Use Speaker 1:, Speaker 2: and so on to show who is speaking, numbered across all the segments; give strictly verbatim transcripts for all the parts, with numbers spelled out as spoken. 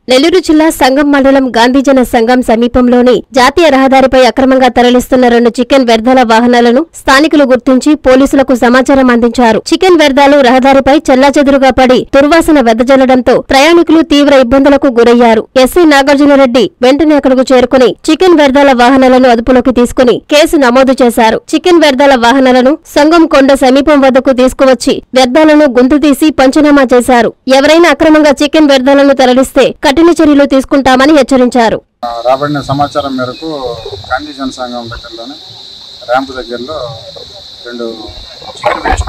Speaker 1: నెల్లూరు జిల్లా సంగం మండలం గాంధీజన సంఘం సమీపంలోని జాతీయ రహదారిపై అక్రమంగా తరలిస్తున్న రెండు చికెన్ వ్యర్థాల వాహనాలను స్థానికులు గుర్తించి పోలీసులకు సమాచారం అందించారు. చికెన్ వ్యర్థాలు రహదారిపై చెల్లాచెదురుగా పడి దుర్వాసన వెదజల్లడంతో ప్రయాణికులు తీవ్ర ఇబ్బందులకు గురయ్యారు. ఎస్సీ నాగార్జునరెడ్డి వెంటనే అక్కడకు చేరుకుని చికెన్ వ్యర్థాల వాహనాలను అదుపులోకి తీసుకుని కేసు నమోదు చేశారు. చికెన్ వ్యర్థాల వాహనాలను సంగం కొండ సమీపం వద్దకు తీసుకువచ్చి వ్యర్థాలను గుంతు తీసి పంచనామా చేశారు. ఎవరైనా అక్రమంగా చికెన్ వ్యర్థాలను తరలిస్తే కఠిన చర్యలు తీసుకుంటామని హెచ్చరించారు.
Speaker 2: రాబడిన సమాచారం మేరకు గాంధీజన సంఘం దగ్గరలోనే ర్యాంపు దగ్గరలో రెండు చికెన్ వేస్ట్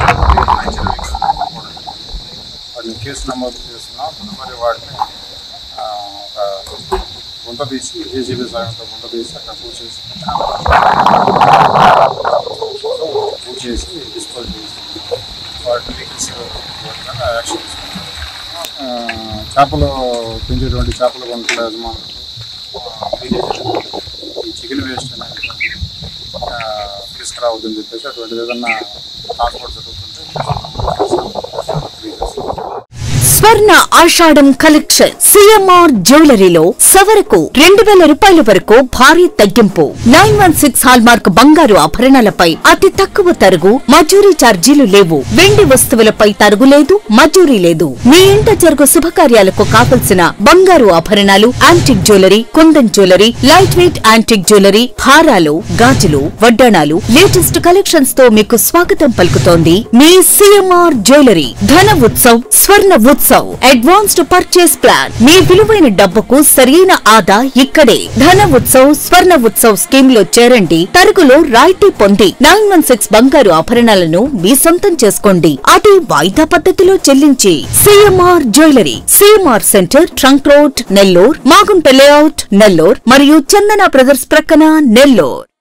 Speaker 2: వాటిని కేసు నమోదు చేస్తున్నాం. తదుపరి వాటిని ఒక గుంత తీసి జేసీబీ సాయంతో గుంత తీసి అక్కడ పూసేసి పూచేసి డిస్పోజ్ చేసి వాటిని యాక్షన్ తీసుకుంటాం. చేపలు పెంచేటువంటి చేపలు కొనుక్కునే యజమానులు ఈ చికెన్ వేస్ట్ అనేది తీసుకురావద్దని చెప్పేసి అటువంటి ఏదన్నా ట్రాన్స్పోర్ట్ జరుగుతుంటే
Speaker 3: స్వర్ణ ఆషాఢం కలెక్షన్ సిఎంఆర్ జ్యువెలరీలో సవరకు రెండు వేల రూపాయల వరకు భారీ తగ్గింపు. నైన్ వన్ సిక్స్ హాల్మార్క్ బంగారు ఆభరణాలపై అతి తక్కువ తరుగు, మజూరీ ఛార్జీలు లేవు. వెండి వస్తువులపై తరుగు లేదు, మజూరీ లేదు. మీ ఇంట జరుగు శుభకార్యాలకు కావలసిన బంగారు ఆభరణాలు, antique jewellery, kundan jewellery, light weight antique jewellery, హారాలు, గాజులు, వడ్డాణాలు, లేటెస్ట్ కలెక్షన్స్ తో మీకు స్వాగతం పలుకుతోంది మీ CMR jewellery. Dhana Utsav, Swarna Utsav advanced purchase plan. మీ విలువైన డబ్బుకు సరైన ఆదా ఇక్కడే. ధన ఉత్సవ్, స్వర్ణ ఉత్సవ్ స్కీమ్ లో చేరండి. తరుగులో రాయితీ పొంది నైన్ వన్ సిక్స్ బంగారు ఆభరణాలను మీ సొంతం చేసుకోండి. అది వాయిదా పద్ధతిలో చెల్లించి. CMR jewellery, CMR centre, trunk road, Nellore, Magunta layout, Nellore మరియు చందన బ్రదర్స్ ప్రక్కన, నెల్లూర్.